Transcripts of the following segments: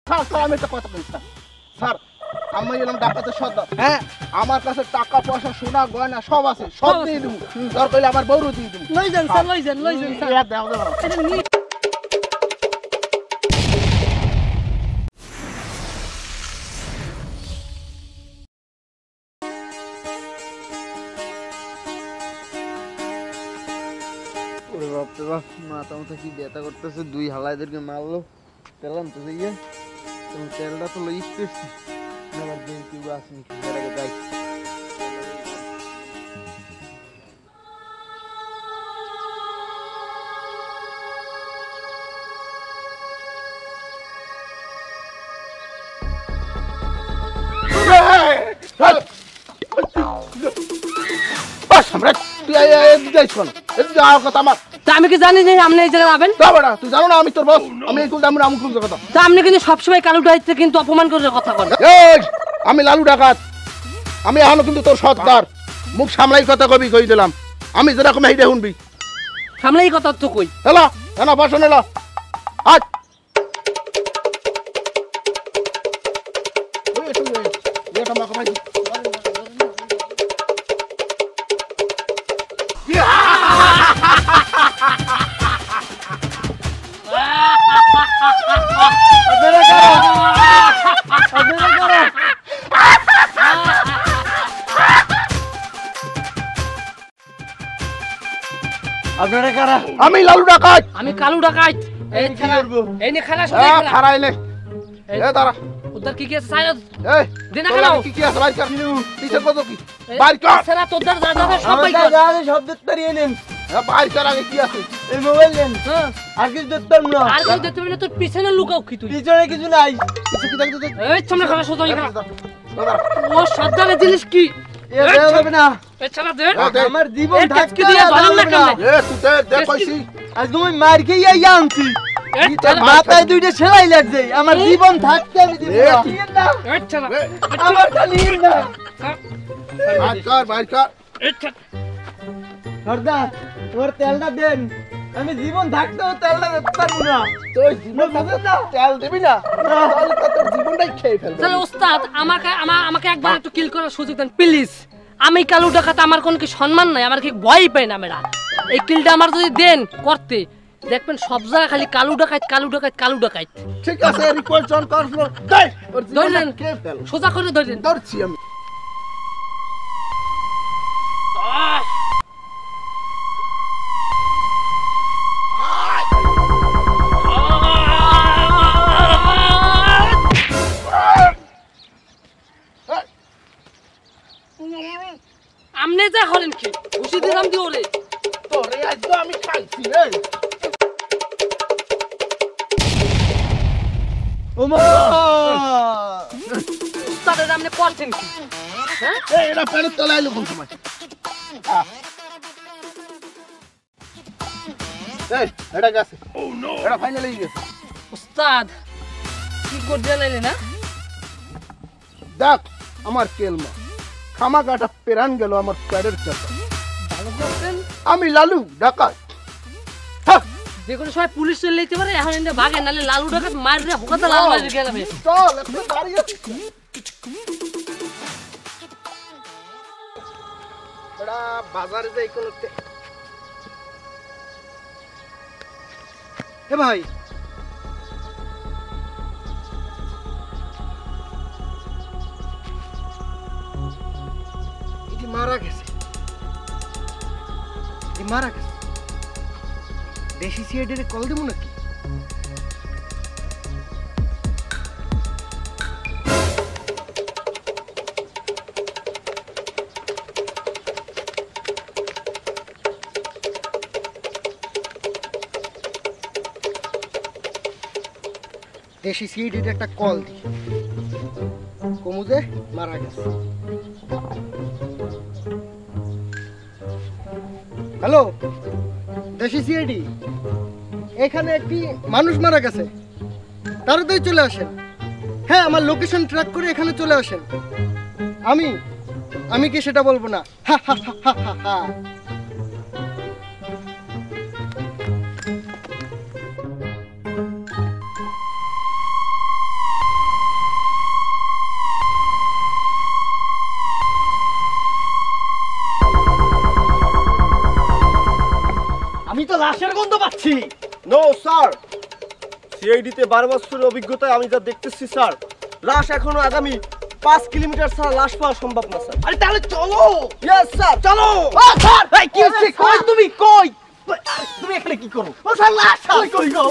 Sir আমি একটা কথা বলছি স্যার, আমি এলাম ডাকাতের সর্দার। হ্যাঁ, আমার কাছে টাকা পয়সা সোনা গয়না সব আছে, সব দিয়ে দেবো। দরকার হলে আমার বউরও দিয়ে দেবো। লই যান স্যার, লই যান স্যার। এটা নি ওরে বাপ রে বাপ, মাথা মাথা কি ব্যথা করতেছে। দুই হালাইদেরকে মারলো, পেলাম তো যাইয়া। এবং তেলটা তো লইস করছি, আমার দিন কেউ আসেনি, এর আগে যাই। আমি কি জানি যে আপনি এই জায়গায় আবেন? তুই জানো না আমি তোর বস, আমি এই কুলটা আমি কুল কথা। তা আপনি কিন্তু সবসময় কালু ডাইতে কিন্তু অপমান করে কথা বলেন। আমি লালু ডাকাত, আমি এখনো কিন্তু তোর সর্দার। মুখ সামলাই কথা কবি কই দিলাম, আমি যেরকম এইটা শুনবি। সামনে এই কথা তো কই এলা এনা বসন এলা আজ আপনারা কারা? আমি লালু ডাকাত। আমি কালু ডাকাত। এই খেলা এই নে খেলা শুরু হ্যাঁ খেলা খারাইলে এ দাঁড়া। উদ্ধার কি কি আছে সাইড এই দিনা তোর খেলাও কি কি আছে বাইর কর। নিচে কত কি বাইর কর। সেরা তোদের দাদা সব আমার বাই কর। দাদা শব্দ তাড়িয়ে নেন, বাইর কর আগে কি আছে। এই মোবাইল নেন। হ্যাঁ আর কিছু দেখতাম না, আর কই দেখতে পেলে তোর পিছনে লুকাও কি তুই? পিছনে কিছু নাই। কিছু কি দেখতে এই সামনে খেলা শুরু খেলা। ও সাবধানে জিনিস কি? এ দেওয়া যাবে না, এই ছাড়া দে। আমার জীবন এই থাকতে কাজকে দিয়ে ধরেন না কেন? এ তুই দে কইছি। আজ তুমি মার খেয়ে আইয়া আনছি, এই ছাড়া মাথায় দুইটা সেলাই লাগছে। আমার জীবন থাকতে আমি দিব এ, না। তুই- নিয়েন না, এই ছাড়া আমার খালি নিয়েন না। বাইর কর বাইর কর। এই ছাড়া সর্দার তোমার তেলটা দেন, আমি জীবন থাকতেও তেলটা দিতে পারবো না। তুই জীবন তেল দিবি না, তাহলে তো তোর জীবনটাই খেয়ে ফেলবে। তাহলে ওস্তাদ আমাকে একবার একটু কিল করার সুযোগ দেন প্লিজ। আমি কালু ডাকাত, আমার কোনো কি সম্মান নাই, আমার কি ভয় পাই না মেরা। এই কিলটা আমার যদি দেন করতে, দেখবেন সব জায়গায় খালি কালু ডাকাত কালু ডাকাত কালু ডাকাত। ঠিক আছে রিকোয়েস্ট জন কর দেই ওর জীবনটা ধরলেন খেয়ে ফেল। সোজা করে ধরলেন। ধরছি আমি। আমনে যা করেন কি ঘুষি দিলাম দি ওরে। তোরে আজ তো আমি খাইছি রে। ওমা ওস্তাদের আমনে করছেন কি? হ্যাঁ এই এটা পেড়ে তলে আইলো কোন সময়? এই এটা গেছে। ও নো এটা ফাইনালি গেছে। ওস্তাদ কি করতে লাইলে না? দেখ আমার কেলমা খামাকাটা পেরান গেল আমার প্যাডের চাপা। ভালো করছেন। আমি লালু ডাকাত। যে কোনো সময় পুলিশ চলে যেতে পারে, এখন এনে ভাগে নালে লালু ডাকাত মাররে হুকাতে লাল মারি গেলাবে। চল একটু দাঁড়িয়ে এরা বাজারে যাই কোন। এ ভাই, এটি মারা গেছে, এ মারা গেছে। দেশি সিআইডি কল দেবো নাকি? দেশি সিআইডির একটা কল দি, কমুদে মারা গেছে। হ্যালো দেশি সিআইডি, এখানে একটি মানুষ মারা গেছে, তাড়াতাড়ি চলে আসেন। হ্যাঁ আমার লোকেশন ট্র্যাক করে এখানে চলে আসেন। আমি কি সেটা বলবো না? হা হা হা হা হা হা। পাচ্ছি। নো স্যার, সিআইডিতে 12 বছরের অভিজ্ঞতায় আমি যা দেখতেছি স্যার, লাশ এখনো আগামী 5 কিলোমিটার ছাড়া লাশ পাওয়া সম্ভব না স্যার। আরে তাহলে চলো। ইয়েস স্যার, চলো। ও স্যার, এই কি হচ্ছে? কই তুমি, কই তুমি এখানে কি করো? ও স্যার, লাশ কই কই গো?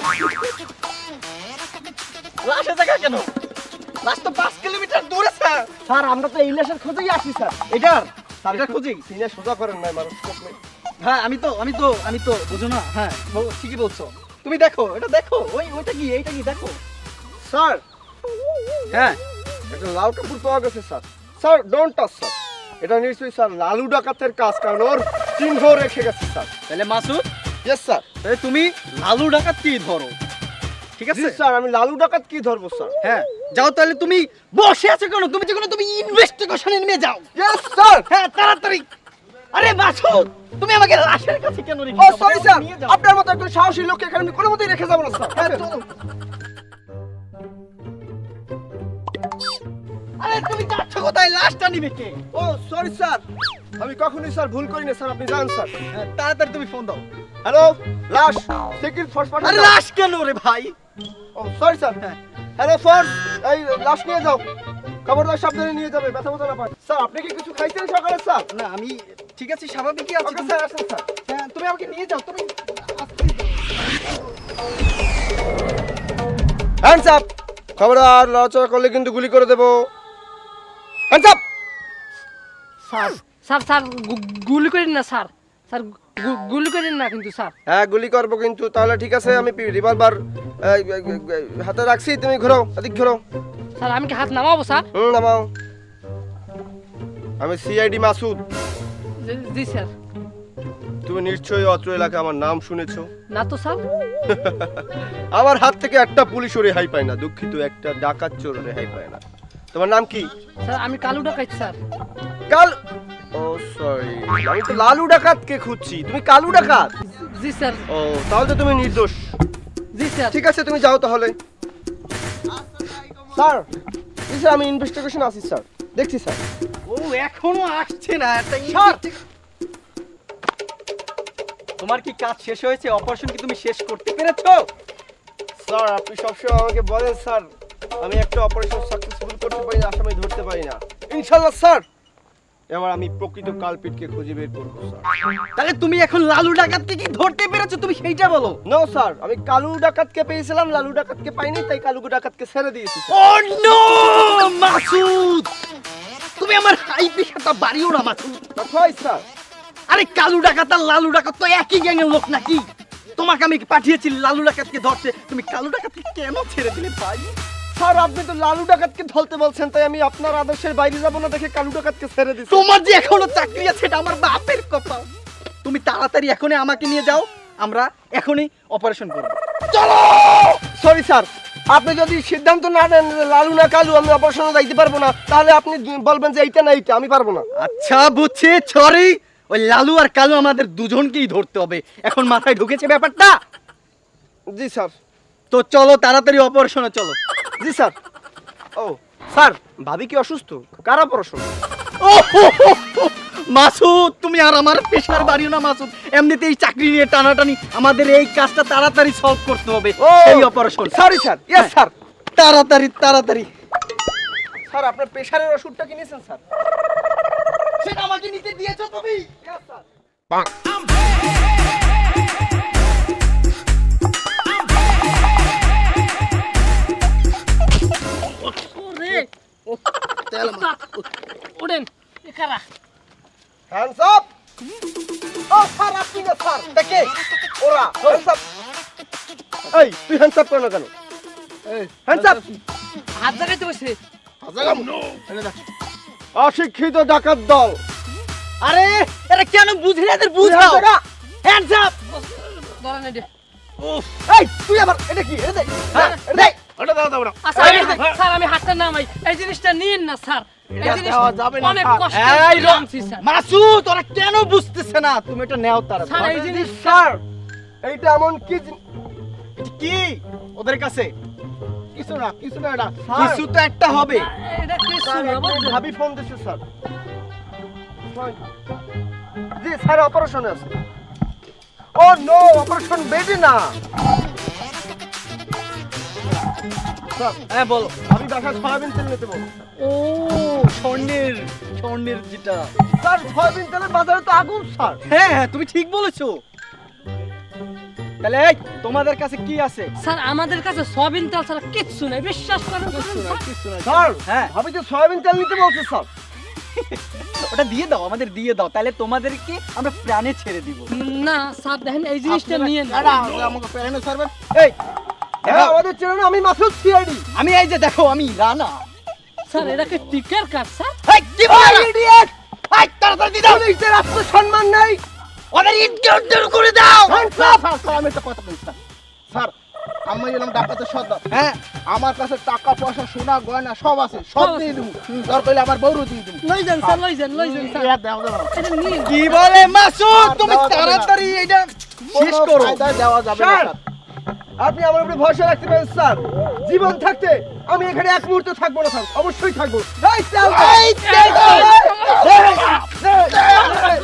লাশের জায়গা কেন? লাশ তো 5 কিলোমিটার দূরে স্যার। স্যার আমরা তো এই লাশের খোঁজেই আসি স্যার। এটার স্যার এটা খুঁজি। সিনে সোজা করেন নাই মানুষ আপনি। হ্যাঁ আমি তো বুঝো না। হ্যাঁ ঠিকই বলছো। তুমি দেখো, এটা দেখো, ওইটা কি, এইটা কি দেখো। স্যার, হ্যাঁ একটা লাল কাপড় পাওয়া গেছে sir. Sir don't touch sir, এটা নিশ্চয়ই স্যার লালু ডাকাতের কাজ, কারণ ওর চিহ্ন রেখে গেছে স্যার। তাহলে মাসুদ, ইয়েস স্যার। তাহলে তুমি লালু ডাকাত কি ধরো, ঠিক জি আছে? স্যার, আমি লালু ডাকাত কি ধরবো স্যার? হ্যাঁ যাও, তাহলে তুমি বসে আছো কেন? তুমি যে কোনো তুমি ইনভেস্টিগেশনে নেমে যাও। Yes sir. হ্যাঁ তাড়াতাড়ি। আরে মাসুদ, তুমি আমাকে লাশের কাছে কেন রেখে ও যাও? সরি স্যার, নিয়ে যাও। আপনার মতো একজন সাহসী লোককে এখানে আমি কোনো মতেই রেখে যাবো না স্যার। হ্যাঁ, চলো। আরে তুমি যাচ্ছ কোথায়? লাশটা নিবে কে? ও সরি স্যার, আমি কখনোই স্যার ভুল করি না স্যার, আপনি জানেন স্যার। হ্যাঁ, তাড়াতাড়ি তুমি ফোন দাও। হ্যালো, লাশ সিকিউরিটি ফোর্স আরে পাঠান। লাশ কেন রে ভাই? ও সরি স্যার। হ্যালো ফোর্স, এই লাশ নিয়ে যাও, খবরদার সাবধানে নিয়ে যাবে, ব্যথা বোঝা না পায়। স্যার আপনি কি কিছু খাইছেন সকালে স্যার? না আমি ঠিক আছে, স্বাভাবিকই আছি। ওকে স্যার, আসেন স্যার। হ্যাঁ তুমি আমাকে নিয়ে যাও। তুমি হ্যান্ডস আপ, খবরদার লড়াচড়া করলে কিন্তু গুলি করে দেবো। Hands up. Sir sir sir গুলি করেন না স্যার, স্যার গুলি করেন না কিন্তু স্যার। হ্যাঁ গুলি করবো কিন্তু। তাহলে ঠিক আছে, আমি রিভলভার হাতে রাখছি, তুমি ঘোরো, এদিক ঘোরো। স্যার আমি কি হাত নামাবো স্যার? নামাও। আমি সিআইডি মাসুদ। জি স্যার। তুমি নিশ্চয়ই অত্র এলাকায় আমার নাম শুনেছো। না তো স্যার। আমার হাত থেকে একটা পুলিশও রেহাই পায় না, দুঃখিত একটা ডাকাত চোর রেহাই পায় না। তোমার নাম কি? স্যার আমি কালু ডাকাইত স্যার। কাল, ও সরি, আমি তো লালু ডাকাতকে খুঁজছি, তুমি কালু ডাকাত। জি স্যার। ও তাহলে তো তুমি নির্দোষ। জি স্যার। ঠিক আছে তুমি যাও তাহলে। স্যার, জি স্যার, আমি ইনভেস্টিগেশন আছি স্যার, দেখছি স্যার। ও এখনো আসছে না। একটা স্যার! তোমার কি কাজ শেষ হয়েছে? অপারেশন কি তুমি শেষ করতে পেরেছো? স্যার আপনি সবসময় আমাকে বলেন স্যার, আমি একটা অপারেশন সাকসেসফুল করতে পারি না, আসামি ধরতে পারি না। ইনশাআল্লাহ স্যার, এবার আমি প্রকৃত কালপিটকে খুঁজে বের করবো স্যার। তাহলে তুমি এখন লালু ডাকাতকে কি ধরতে পেরেছো? তুমি সেইটা বলো। নো স্যার, আমি কালু ডাকাতকে পেয়েছিলাম, লালু ডাকাতকে পাইনি, তাই কালু ডাকাতকে ছেড়ে দিয়েছি স্যার। ও নো মাসুদ, তুমি আমার হাই প্রেশারটা বাড়িও না মাসুদ। হয় স্যার। আরে কালু ডাকাত আর লালু ডাকাত তো একই গ্যাংয়ের লোক নাকি? তোমাকে আমি পাঠিয়েছি লালু ডাকাতকে ধরতে, তুমি কালু ডাকাতকে কেন ছেড়ে দিলে ভাই? স্যার আপনি তো লালু ডাকাতকে ধরতে বলছেন, তাই আমি আপনার আদেশের বাইরে যাব না দেখে কালু ডাকাতকে ছেড়ে দিচ্ছি। তোমার যে এখনো চাকরি আছে এটা আমার বাপের কপাল। তুমি তাড়াতাড়ি এখনই আমাকে নিয়ে যাও, আমরা এখনই অপারেশন করব। চলো। সরি স্যার, আপনি যদি সিদ্ধান্ত না নেন যে লালু না কালু, আমি অপারেশনে যাইতে পারবো না, তাহলে আপনি বলবেন যে এইটা না এইটা, আমি পারবো না। আচ্ছা বুঝছি, সরি। ওই লালু আর কালু আমাদের দুজনকেই ধরতে হবে, এখন মাথায় ঢুকেছে ব্যাপারটা। জি স্যার। তো চলো তাড়াতাড়ি অপারেশনে চলো। জি স্যার। ও স্যার, ভাবি কি অসুস্থ? কার অপারেশন? ও হো হো হো, মাসুদ তুমি আর আমার প্রেশার বাড়িও না মাসুদ। এমনিতেই চাকরি নিয়ে টানাটানি, আমাদের এই কাজটা তাড়াতাড়ি সলভ করতে হবে। এই operation. Sorry sir. Yes sir. তাড়াতাড়ি তাড়াতাড়ি। স্যার আপনার প্রেশারের ওষুধটা কি নিয়েছেন স্যার? সেটা আমাকে নিতে দিয়েছো তুমি? Yes sir. ওরে ওড়েন একারা। Hands up. ও স্যার আপনি না স্যার, দেখে ওরা হ্যান্ডস আপ। এই তুই হ্যান্ডস আপ করো না কেন? এই হ্যান্ডস আপ। হাত জাগাইতে বসে। অশিক্ষিত ডাকাত দল। আরে এরা কেন বুঝি না? এদের বুঝাও। Hands up. ধরেন এটা। এই তুই আবার এটা কি? এটা দেখ। হ্যাঁ এটা দেখ। ওটা দাও দাও না। আচ্ছা স্যার আমি হাতটা নামাই, এই জিনিসটা নিন না স্যার। এই জিনিস দেওয়া যাবে না, অনেক স্যার। কষ্ট এই করে আনছি স্যার। মাসুদ ওরা কেন বুঝতেছে না? তুমি এটা নেও তারা। স্যার এই জিনিস স্যার এইটা এমন কি কি ওদের কাছে কিছু না, কিছু না এটা। কিছু তো একটা হবে। এটা কিছু স্যার না বুঝছেন? ভাবি ফোন দিছে স্যার। জি স্যার অপারেশনে আছে। ও নো, অপারেশন বেডে না। স্যার, হ্যাঁ বলো। আমি বাসায় সয়াবিন তেল নিতে বলবো। ও স্বর্ণের যেটা। স্যার, সয়াবিন তেলের বাজারে তো আগুন স্যার। হ্যাঁ হ্যাঁ, তুমি ঠিক বলেছো। তাহলে এই তোমাদের কাছে কি আছে? স্যার আমাদের কাছে সয়াবিন তেল ছাড়া কিচ্ছু নাই, বিশ্বাস করেন স্যার। স্যার, হ্যাঁ আমি তো সয়াবিন তেল নিতে বলছি স্যার। ওটা দিয়ে দাও, আমাদের দিয়ে দাও, তাহলে তোমাদেরকে আমরা প্রাণে ছেড়ে দিব। না স্যার দেখেন এই জিনিসটা নিয়ে না। কারা আমাকে প্যারেন্ট সার্ভেন্ট? এই হ্যাঁ, আমাদের চেনেন, আমি মাসুদ সিআইডি। আমি এই যে দেখো, আমি রানা। স্যার এটা কি টিকার কাজ স্যার? এই কি বলে ইডিয়েট! এই তাড়াতাড়ি দিয়ে দাও। পুলিশের আত্মসম্মান নাই। ওদের ইনকাউন্টার করে দাও। স্যার, আমি একটা কথা বলছি স্যার। স্যার, আমি এলাম ডাকাতের সর্দার। হ্যাঁ, আমার কাছে টাকা পয়সা সোনা গয়না সব আছে, সব দিয়ে দেবো। দরকার হলে আমার বউরও দিয়ে দেবো। লই যান স্যার, লই যান স্যার। এটা নিন। কি বলে মাসুদ, আর তুমি দেওয়া যাবে না। তাড়াতাড়ি এটা শেষ কোনো করো। ফায়দায় দেওয়া যাবে না স্যার, স্যার। আপনি আমার উপরে ভরসা রাখতে পারেন স্যার। জীবন থাকতে আমি এখানে এক মুহূর্ত থাকবো না স্যার, অবশ্যই থাকবো। এই তেল, এই তেল, এই, এই, এই,